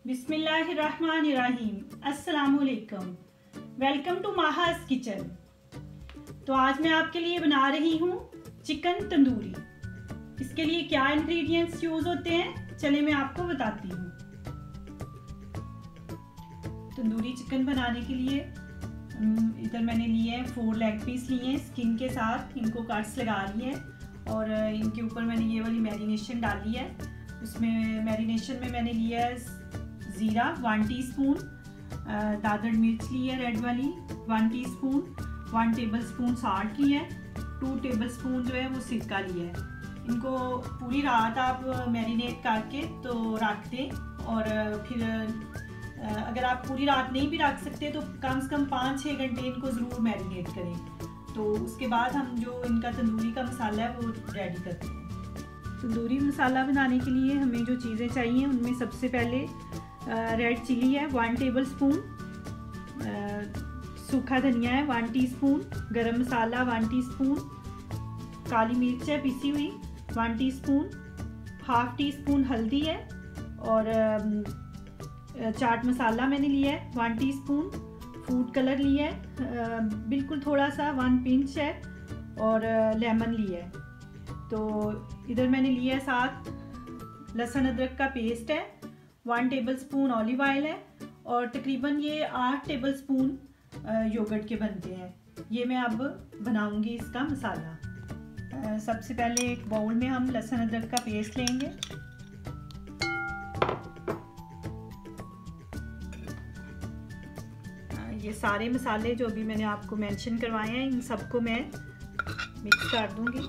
बिस्मिल्लाहिर्रहमानिर्रहीम। अस्सलामुअलैकुम। Welcome to माहस किचन। तो आज मैं आपके लिए बना रही हूँ चिकन तंदूरी। इसके लिए क्या इंग्रेडिएंट्स यूज होते हैं चलिए मैं आपको बताती हूँ। तंदूरी चिकन बनाने के लिए इधर मैंने लिए हैं 4 लेग पीस लिए हैं स्किन के साथ। इनको कट्स लगा लिए हैं और इनके ऊपर मैंने ये वाली मैरिनेशन डाली है। उसमें मैरिनेशन में मैंने लिया है ज़ीरा 1 टीस्पून, दादड़ मिर्च ली है रेड वाली 1 टीस्पून, 1 टेबलस्पून साल्ट लिया है, 2 टेबलस्पून जो है वो सिरका लिया है। इनको पूरी रात आप मैरिनेट करके तो रख दें और फिर अगर आप पूरी रात नहीं भी रख सकते तो कम से कम 5-6 घंटे इनको ज़रूर मैरिनेट करें। तो उसके बाद हम जो इनका तंदूरी का मसाला है वो रेडी करते हैं। तंदूरी मसाला बनाने के लिए हमें जो चीज़ें चाहिए उनमें सबसे पहले रेड चिली है 1 टेबलस्पून, सूखा धनिया है 1 टीस्पून, गरम मसाला 1 टीस्पून, काली मिर्च है पिसी हुई 1 टीस्पून, हाफ टी स्पून हल्दी है और चाट मसाला मैंने लिया है 1 टीस्पून, फूड कलर लिया है बिल्कुल थोड़ा सा 1 पिंच है और लेमन लिया है। तो इधर मैंने लिया है साथ लहसुन अदरक का पेस्ट है, 1 टेबलस्पून ऑलिव ऑयल है और तकरीबन ये 8 टेबलस्पून योगर्ट के बनते हैं। ये मैं अब बनाऊंगी इसका मसाला। सबसे पहले एक बाउल में हम लहसुन अदरक का पेस्ट लेंगे। ये सारे मसाले जो अभी मैंने आपको मेंशन करवाए हैं इन सबको मैं मिक्स कर दूंगी।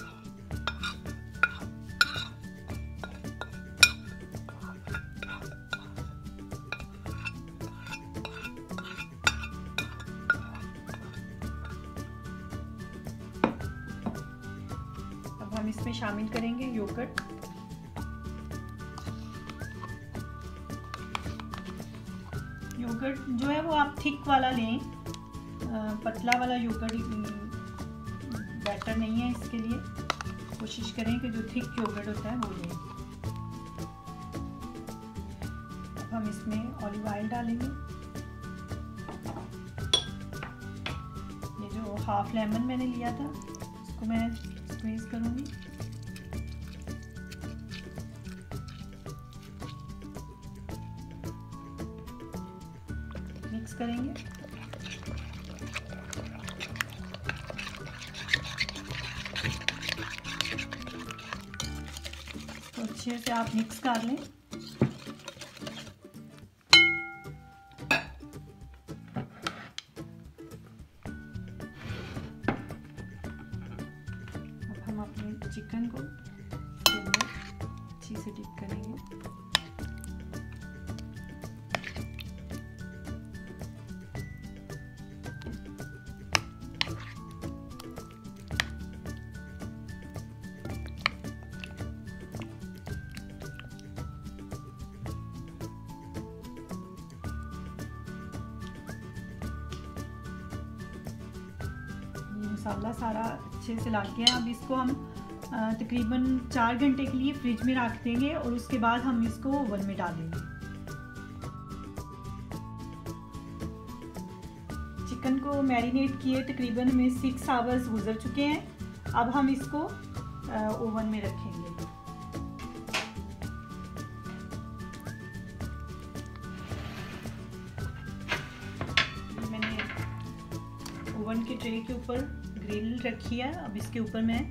अब हम इसमें शामिल करेंगे योगर्ट। योगर्ट जो है वो आप थिक वाला लें, पतला वाला योगर्ट बेटर नहीं है। इसके लिए कोशिश करें कि जो थिक योगर्ट होता है वो लें। अब हम इसमें ऑलिव ऑयल डालेंगे। ये जो हाफ लेमन मैंने लिया था इसको मैं स्क्वीज करूंगी। मिक्स करेंगे। तो अच्छे से आप मिक्स कर लें। अब हम अपने चिकन को अच्छी से डिप करेंगे। मसाला सारा अच्छे से लग गया। अब इसको हम तकरीबन 4 घंटे के लिए फ्रिज में रख देंगे और उसके बाद हम इसको ओवन में डालेंगे। चिकन को मैरिनेट किए तकरीबन में 6 आवर्स गुजर चुके हैं। अब हम इसको ओवन में रखेंगे। मैंने ओवन के ट्रे के ऊपर ग्रिल रखी है। अब इसके ऊपर मैं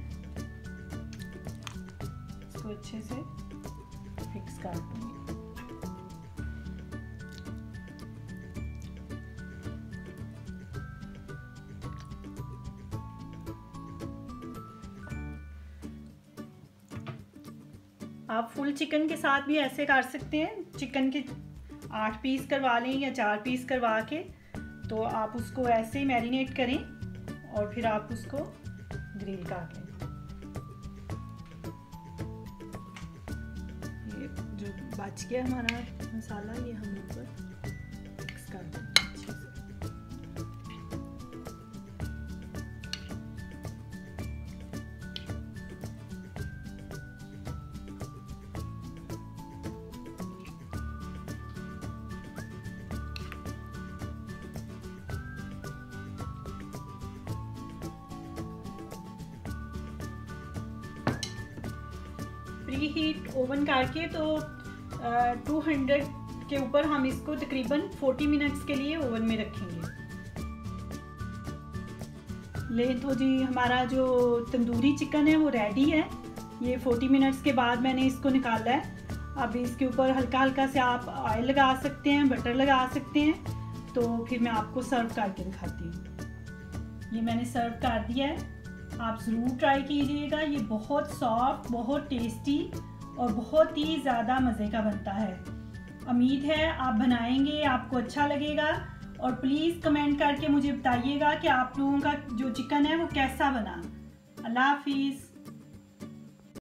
इसको अच्छे से फिक्स कर दूंगी। आप फुल चिकन के साथ भी ऐसे कर सकते हैं। चिकन के 8 पीस करवा लें या 4 पीस करवा के तो आप उसको ऐसे ही मैरिनेट करें और फिर आप उसको ग्रिल कर लें। ये जो बच गया हमारा मसाला ये हम ऊपर मिक्स कर दें अच्छे से। प्री हीट ओवन करके तो 200 के ऊपर हम इसको तकरीबन 40 मिनट्स के लिए ओवन में रखेंगे। ले तो जी हमारा जो तंदूरी चिकन है वो रेडी है। ये 40 मिनट्स के बाद मैंने इसको निकाला है। अब इसके ऊपर हल्का हल्का से आप ऑयल लगा सकते हैं, बटर लगा सकते हैं। तो फिर मैं आपको सर्व करके दिखाती हूँ। ये मैंने सर्व कर दिया है, आप ज़रूर ट्राई कीजिएगा। ये बहुत सॉफ्ट, बहुत टेस्टी और बहुत ही ज़्यादा मज़े का बनता है। उम्मीद है आप बनाएंगे, आपको अच्छा लगेगा। और प्लीज़ कमेंट करके मुझे बताइएगा कि आप लोगों का जो चिकन है वो कैसा बना। अल्लाह हाफिज़।